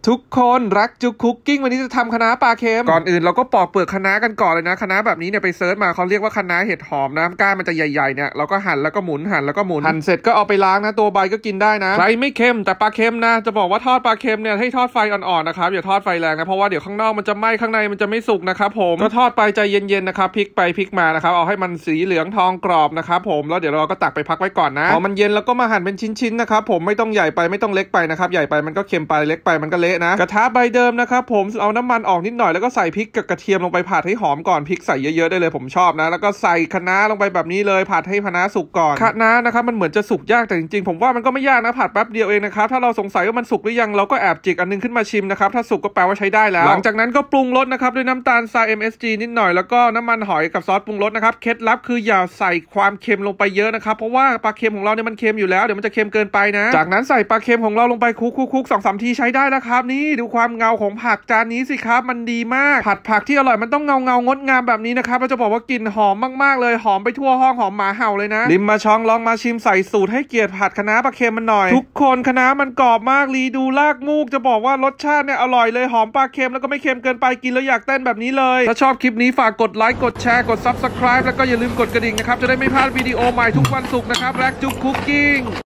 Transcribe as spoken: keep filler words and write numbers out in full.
ทุกคนรักจุกคุกกิ้งวันนี้จะทำคะน้าปลาเค็มก่อนอื่นเราก็ปอกเปลือกคะน้ากันก่อนเลยนะคะน้าแบบนี้เนี่ยไปเซิร์ชมาเขาเรียกว่าคะน้าเห็ดหอมนะก้านมันจะใหญ่ๆเนี่ยเราก็หั่นแล้วก็หมุนหั่นแล้วก็หมุนหั่นเสร็จก็เอาไปล้างนะตัวใบก็กินได้นะใครไม่เค็มแต่ปลาเค็มนะจะบอกว่าทอดปลาเค็มเนี่ยให้ทอดไฟอ่อนๆนะครับอย่าทอดไฟแรงนะเพราะว่าเดี๋ยวข้างนอกมันจะไหม้ข้างในมันจะไม่สุกนะครับผมก็ทอดไปใจเย็นๆนะครับพลิกไปพลิกมานะครับเอาให้มันสีเหลืองทองกรอบนะครับผมแล้วเดี๋ยวเราก็ตักไปพักไว้ก่อนนะพอมันเย็นแล้วก็มาหั่นเป็นชิ้นๆนะครับผมไม่ต้องใหญ่ไปไม่ต้องเล็กไปนะครับใหญ่ไปมันก็เค็มไปเล็กไปมันก็เละนะกระทะใบเดิมนะครับผมเอาน้ำมันออกนิดหน่อยแล้วก็ใส่พริกกับกระเทียมลงไปผัดให้หอมก่อนพริกใส่เยอะๆได้เลยผมชอบนะแล้วก็ใส่คะน้าลงไปแบบนี้เลยผัดให้คะน้าสุกก่อนคะน้านะครับมันเหมือนจะสุกยากแต่จริงๆผมว่ามันก็ไม่ยากนะผัดแป๊บเดียวเองนะครับถ้าเราสงสัยว่ามันสุกหรือยังเราก็แอบจิกอันนึงขึ้นมาชิมนะครับถ้าสุกก็แปลว่าใช้ได้แล้วหลังจากนั้นก็ปรุงรสนะครับด้วยน้ำตาลทราย เอ็ม เอส จี นิดหน่อยแล้วก็น้ำมันหอยกับซอสปรุงรสนะครับเคล็ดลับคืออย่าใส่ความเค็มลงไปเยอะนะครับเพราะว่าปลาเค็มของเราเนี่ยมันเค็มอยู่แล้วเดี๋ยวมันจะเค็มเกินไปนะจากนั้นใส่ปลาเค็มของเราลงไปคลุกๆๆ สองสาม ทีใช้ได้แล้วครับนี่ดูความเงาของผักจานนี้สิครับมันดีมากผัดผักที่อร่อยมันต้องเงาเงางดงามแบบนี้นะครับเราจะบอกว่ากลิ่นหอมมากๆเลยหอมไปทั่วห้องหอมหมาเห่าเลยนะริมมาช่องลองมาชิมใส่สูตรให้เกียรติผัดคะน้าปลาเค็มมันหน่อยทุกคนคะน้ามันกรอบมากรีดูลากมูกจะบอกว่ารสชาติเนี่ยอร่อยเลยหอมปลาเค็มแล้วก็ไม่เค็มเกินไปกินแล้วอยากเต้นแบบนี้เลยถ้าชอบคลิปนี้ฝากกดไลค์กดแชร์กด ซับสไครบ์ แล้วก็อย่าลืมกดกระดิ่งนะครับจะได้ไม่พลาดวิดีโอใหม่ทุกวันศุกร์นะครับแร็กจุ๊กคุกกิ้ง